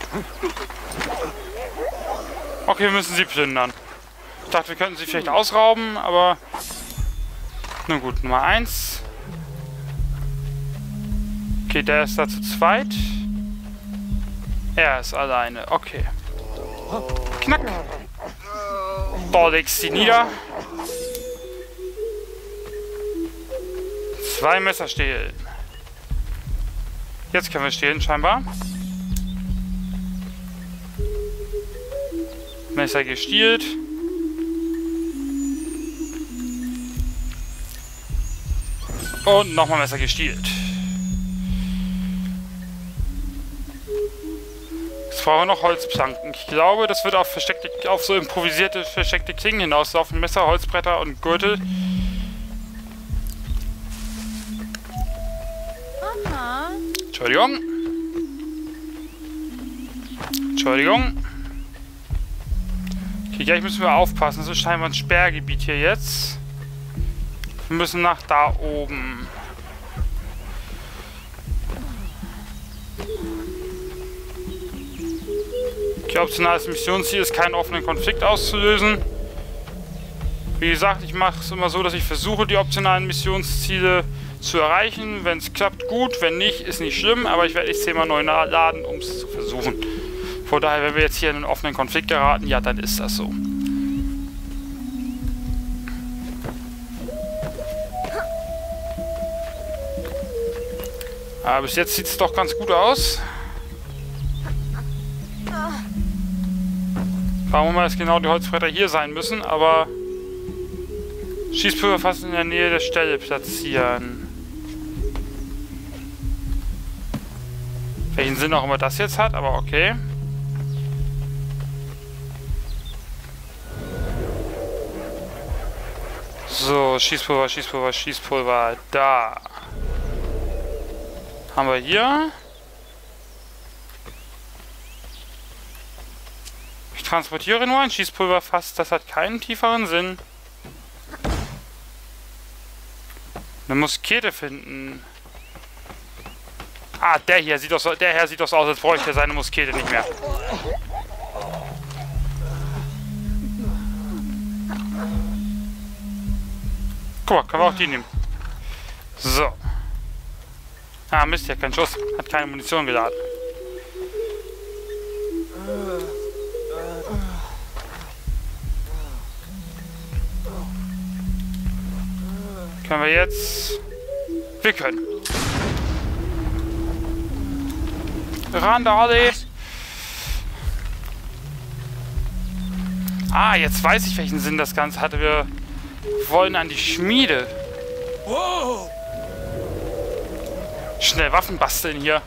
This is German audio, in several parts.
Okay, wir müssen sie plündern. Ich dachte, wir könnten sie vielleicht ausrauben, aber... Na gut, Nummer 1. Okay, der ist da zu zweit. Er ist alleine. Okay. Knack. Dort legst sie nieder. 2 Messer stehlen. Jetzt können wir stehlen, scheinbar. Messer gestiehlt. Und nochmal Messer gestiehlt. Jetzt brauchen wir noch Holzplanken. Ich glaube, das wird auf so improvisierte, versteckte Klingen hinauslaufen. Messer, Holzbretter und Gürtel. Aha. Entschuldigung. Entschuldigung. Okay, gleich müssen wir aufpassen. Das ist scheinbar ein Sperrgebiet hier jetzt. Wir müssen nach da oben. Okay, optionales Missionsziel ist, keinen offenen Konflikt auszulösen. Wie gesagt, ich mache es immer so, dass ich versuche, die optionalen Missionsziele zu erreichen. Wenn es klappt, gut. Wenn nicht, ist nicht schlimm. Aber ich werde nicht 10-mal neu laden, um es zu versuchen. Von daher, wenn wir jetzt hier in einen offenen Konflikt geraten, ja, dann ist das so. Aber bis jetzt sieht es doch ganz gut aus. Warum immer jetzt genau die Holzbretter hier sein müssen, aber Schießpulver fast in der Nähe der Stelle platzieren. Welchen Sinn auch immer das jetzt hat, aber okay. So, Schießpulver, Schießpulver, Schießpulver, da. Haben wir hier. Ich transportiere nur ein Schießpulverfass, das hat keinen tieferen Sinn. Eine Muskete finden. Ah, der Herr sieht doch so aus, als bräuchte er seine Muskete nicht mehr. Guck mal, können wir auch die nehmen. So. Ah, Mist, ja, kein Schuss. Hat keine Munition geladen. Können wir jetzt... Wir können. Randale. Ah, jetzt weiß ich, welchen Sinn das Ganze hatte. Wir wollen an die Schmiede. Schnell Waffen basteln hier.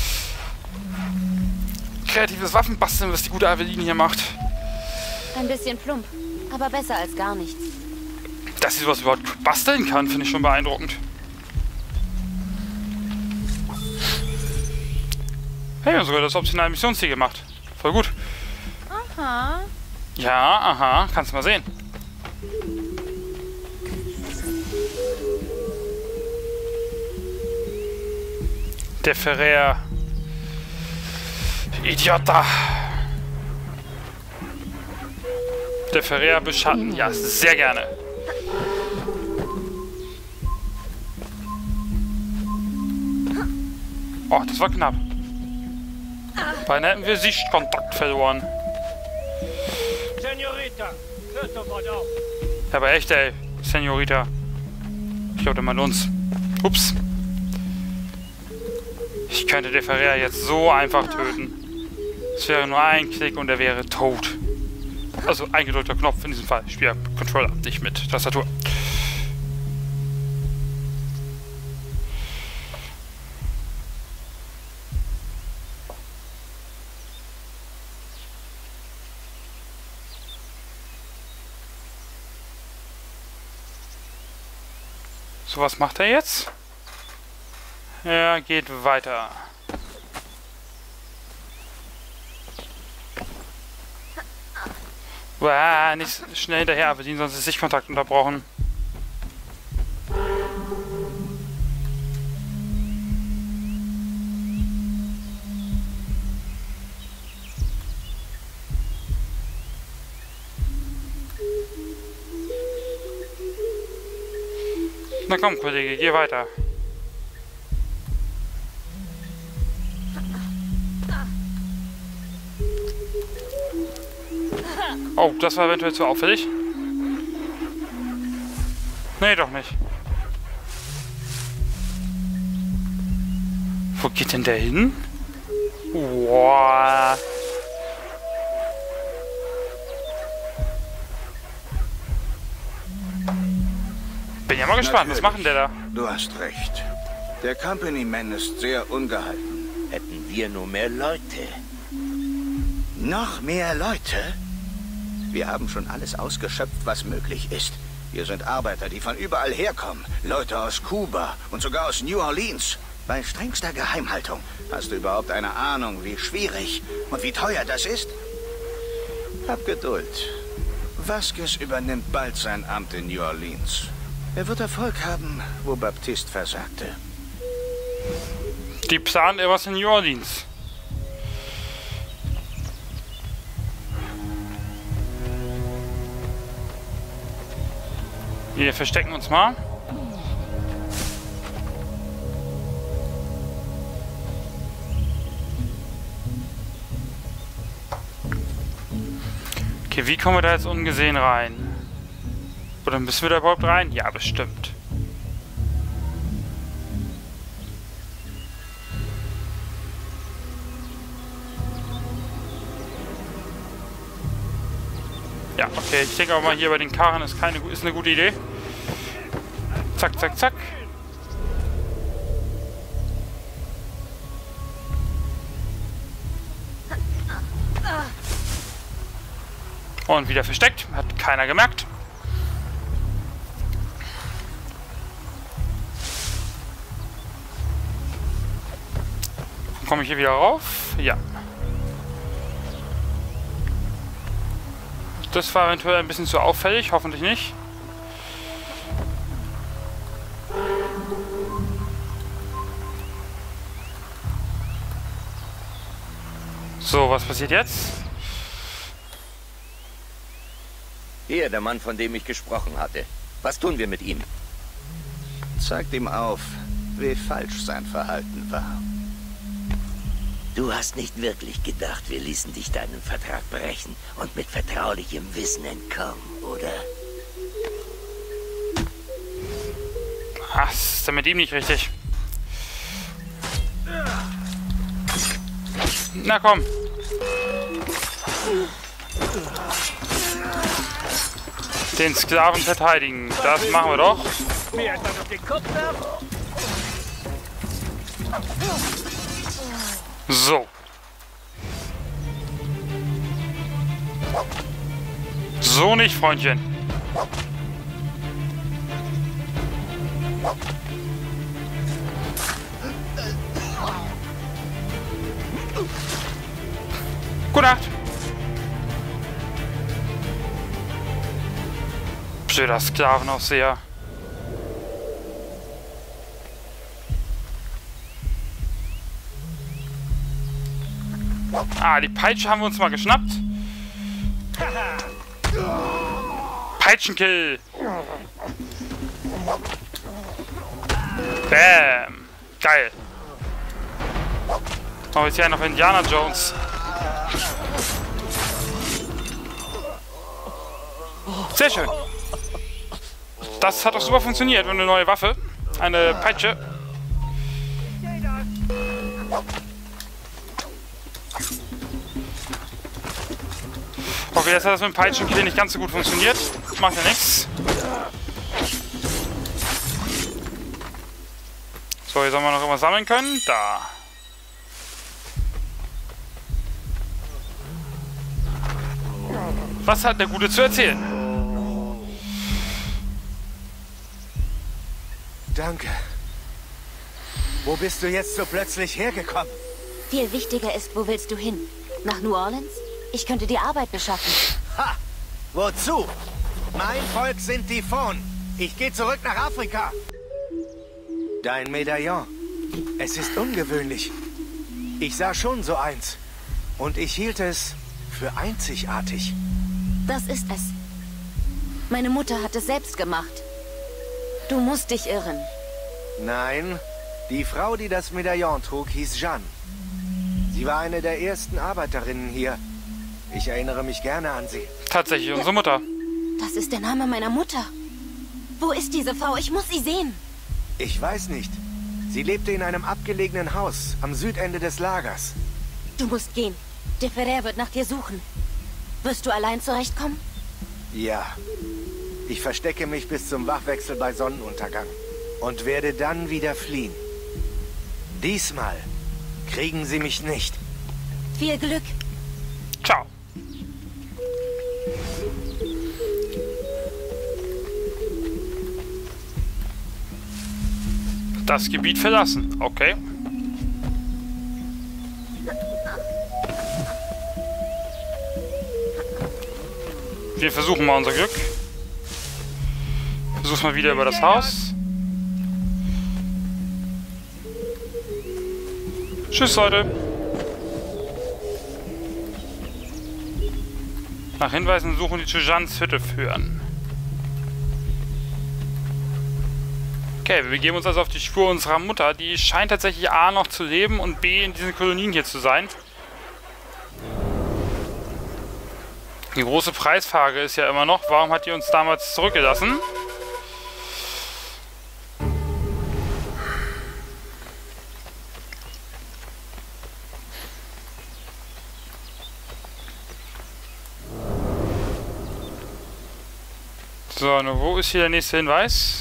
Kreatives Waffenbasteln, was die gute Aveline hier macht. Ein bisschen plump, aber besser als gar nichts. Dass sie sowas überhaupt basteln kann, finde ich schon beeindruckend. Hey, wir haben sogar das optionale Missionsziel gemacht. Voll gut. Aha. Ja, aha, kannst du mal sehen. Der Ferrer. Idiota. Der Ferrer beschatten. Ja, sehr gerne. Oh, das war knapp. Beinahe hätten wir Sichtkontakt verloren. Senorita, hört sofort auf. Ja, aber echt, ey. Senorita. Ich glaube, der meint uns. Ups. Ich könnte den Ferrer jetzt so einfach töten. Es wäre nur ein Klick und er wäre tot. Also eingedrückter Knopf in diesem Fall. Ich spiele Controller, nicht mit Tastatur. So, was macht er jetzt? Er geht weiter. Uah, nicht schnell hinterher bedienen, sonst ist Sichtkontakt unterbrochen. Na komm, Kollege, geh weiter. Oh, das war eventuell zu auffällig. Nee, doch nicht. Wo geht denn der hin? Wow. Bin ja mal gespannt, was machen der da? Du hast recht. Der Company-Man ist sehr ungehalten. Hätten wir nur mehr Leute. Noch mehr Leute? Wir haben schon alles ausgeschöpft, was möglich ist. Hier sind Arbeiter, die von überall herkommen. Leute aus Kuba und sogar aus New Orleans. Bei strengster Geheimhaltung. Hast du überhaupt eine Ahnung, wie schwierig und wie teuer das ist? Hab Geduld. Vasquez übernimmt bald sein Amt in New Orleans. Er wird Erfolg haben, wo Baptiste versagte. Die planen etwas in New Orleans. Wir verstecken uns mal. Okay, wie kommen wir da jetzt ungesehen rein? Oder müssen wir da überhaupt rein? Ja, bestimmt. Ja, okay, ich denke auch mal hier bei den Karren ist eine gute Idee. Zack, zack, zack. Und wieder versteckt. Hat keiner gemerkt. Komme ich hier wieder rauf? Ja. Das war eventuell ein bisschen zu auffällig. Hoffentlich nicht. So, was passiert jetzt? Hier, der Mann, von dem ich gesprochen hatte. Was tun wir mit ihm? Zeigt ihm auf, wie falsch sein Verhalten war. Du hast nicht wirklich gedacht, wir ließen dich deinen Vertrag brechen und mit vertraulichem Wissen entkommen, oder? Ach, ist ja mit ihm nicht richtig. Na komm. Den Sklaven verteidigen. Das machen wir doch. Mir etwa noch den Kopf ab? So. So nicht, Freundchen. Gute Nacht. Blöder Sklavenaufseher. Ah, die Peitsche haben wir uns mal geschnappt. Peitschenkill. Bam. Geil. Oh, jetzt hier noch Indiana Jones. Sehr schön. Das hat doch super funktioniert. Und eine neue Waffe. Eine Peitsche. Okay, jetzt hat das mit dem Peitschenkill nicht ganz so gut funktioniert. Macht ja nichts. So, hier sollen wir noch irgendwas sammeln können. Da. Was hat der Gute zu erzählen? Danke. Wo bist du jetzt so plötzlich hergekommen? Viel wichtiger ist, wo willst du hin? Nach New Orleans? Ich könnte dir Arbeit beschaffen. Ha! Wozu? Mein Volk sind die Fon. Ich gehe zurück nach Afrika. Dein Medaillon. Es ist ungewöhnlich. Ich sah schon so eins. Und ich hielt es für einzigartig. Das ist es. Meine Mutter hat es selbst gemacht. Du musst dich irren. Nein, die Frau, die das Medaillon trug, hieß Jeanne. Sie war eine der ersten Arbeiterinnen hier. Ich erinnere mich gerne an sie. Tatsächlich unsere Mutter. Das ist der Name meiner Mutter. Wo ist diese Frau? Ich muss sie sehen. Ich weiß nicht. Sie lebte in einem abgelegenen Haus am Südende des Lagers. Du musst gehen. De Ferrer wird nach dir suchen. Wirst du allein zurechtkommen? Ja. Ich verstecke mich bis zum Wachwechsel bei Sonnenuntergang und werde dann wieder fliehen. Diesmal kriegen sie mich nicht. Viel Glück. Ciao. Das Gebiet verlassen. Okay. Wir versuchen mal unser Glück. Versuch's mal wieder über das Haus. Tschüss, Leute. Nach Hinweisen suchen, die zu Jeannes Hütte führen. Okay, wir begeben uns also auf die Spur unserer Mutter. Die scheint tatsächlich A noch zu leben und B in diesen Kolonien hier zu sein. Die große Preisfrage ist ja immer noch, warum hat die uns damals zurückgelassen? So, nun wo ist hier der nächste Hinweis?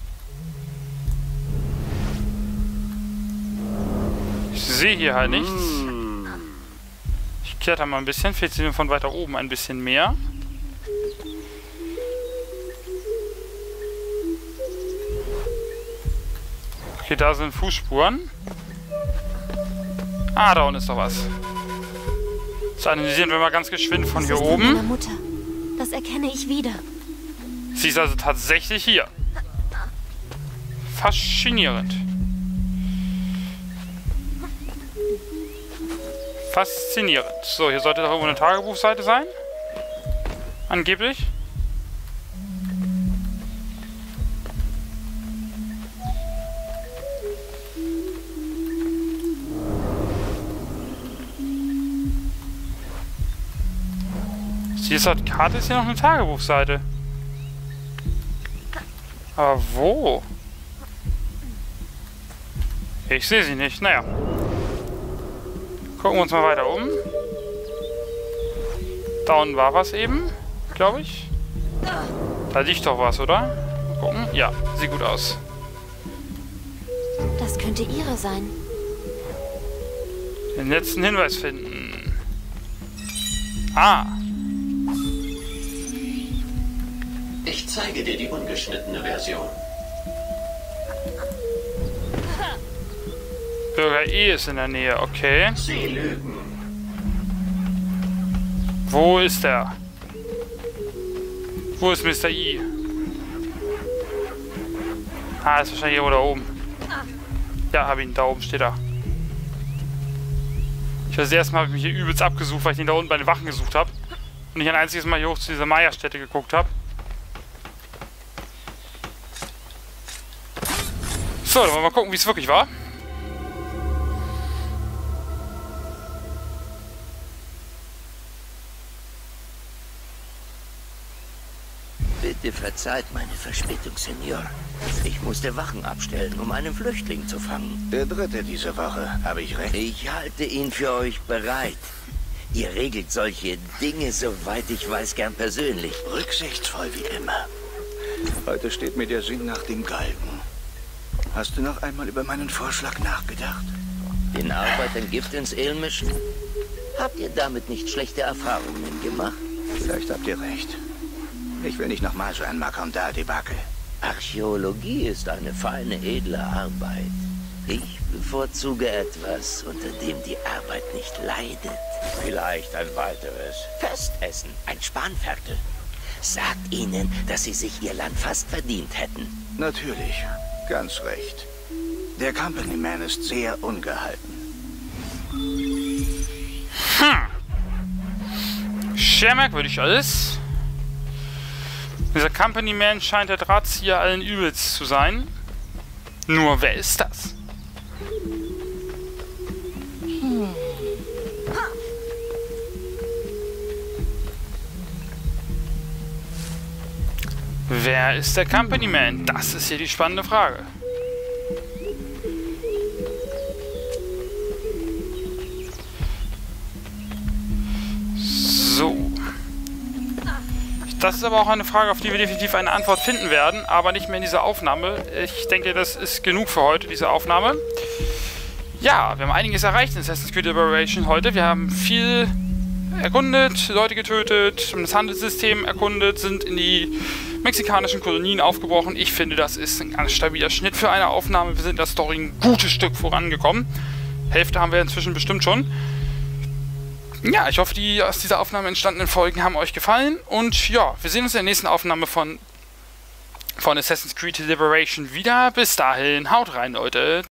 Ich sehe hier halt nichts. Ich kletter mal ein bisschen, vielleicht sehen wir von weiter oben ein bisschen mehr. Okay, da sind Fußspuren. Ah, da unten ist doch was. Das analysieren wir mal ganz geschwind von hier oben. Meiner Mutter. Das erkenne ich wieder. Sie ist also tatsächlich hier. Faszinierend. Faszinierend. So, hier sollte doch irgendwo eine Tagebuchseite sein. Angeblich. Diese Karte ist hier noch eine Tagebuchseite. Aber wo? Ich sehe sie nicht. Naja. Gucken wir uns mal weiter um. Da unten war was eben, glaube ich. Da liegt doch was, oder? Mal gucken. Ja, sieht gut aus. Das könnte ihre sein. Den letzten Hinweis finden. Ah. Ich zeige dir die ungeschnittene Version. Bürger E ist in der Nähe, okay. Sie lügen. Wo ist er? Wo ist Mr. I? Ah, ist wahrscheinlich irgendwo da oben. Ja, hab ihn. Da oben steht er. Ich weiß, das erste Mal habe ich mich hier übelst abgesucht, weil ich ihn da unten bei den Wachen gesucht habe. Und nicht ein einziges Mal hier hoch zu dieser Maya-Stätte geguckt habe. So, dann wollen wir mal gucken, wie es wirklich war. Bitte verzeiht meine Verspätung, Senor. Ich musste Wachen abstellen, um einen Flüchtling zu fangen. Der dritte diese Woche, habe ich recht? Ich halte ihn für euch bereit. Ihr regelt solche Dinge, soweit ich weiß, gern persönlich. Rücksichtsvoll wie immer. Heute steht mir der Sinn nach dem Galgen. Hast du noch einmal über meinen Vorschlag nachgedacht? Den Arbeitern Gift ins Ale mischen? Habt ihr damit nicht schlechte Erfahrungen gemacht? Vielleicht habt ihr recht. Ich will nicht nochmal so ein Makondal-Debakel. Archäologie ist eine feine, edle Arbeit. Ich bevorzuge etwas, unter dem die Arbeit nicht leidet. Vielleicht ein weiteres Festessen, ein Spanferkel. Sagt ihnen, dass sie sich ihr Land fast verdient hätten. Natürlich, ganz recht. Der Company-Man ist sehr ungehalten. Sehr merkwürdig alles. Dieser Company Man scheint der Drahtzieher allen Übels zu sein. Nur wer ist das? Wer ist der Company Man? Das ist hier die spannende Frage. So. Das ist aber auch eine Frage, auf die wir definitiv eine Antwort finden werden, aber nicht mehr in dieser Aufnahme. Ich denke, das ist genug für heute, diese Aufnahme. Ja, wir haben einiges erreicht in Assassin's Creed Liberation heute. Wir haben viel erkundet, Leute getötet, das Handelssystem erkundet, sind in die mexikanischen Kolonien aufgebrochen. Ich finde, das ist ein ganz stabiler Schnitt für eine Aufnahme. Wir sind in der Story ein gutes Stück vorangekommen. Hälfte haben wir inzwischen bestimmt schon. Ja, ich hoffe, die aus dieser Aufnahme entstandenen Folgen haben euch gefallen. Und ja, wir sehen uns in der nächsten Aufnahme von Assassin's Creed Liberation wieder. Bis dahin, haut rein, Leute.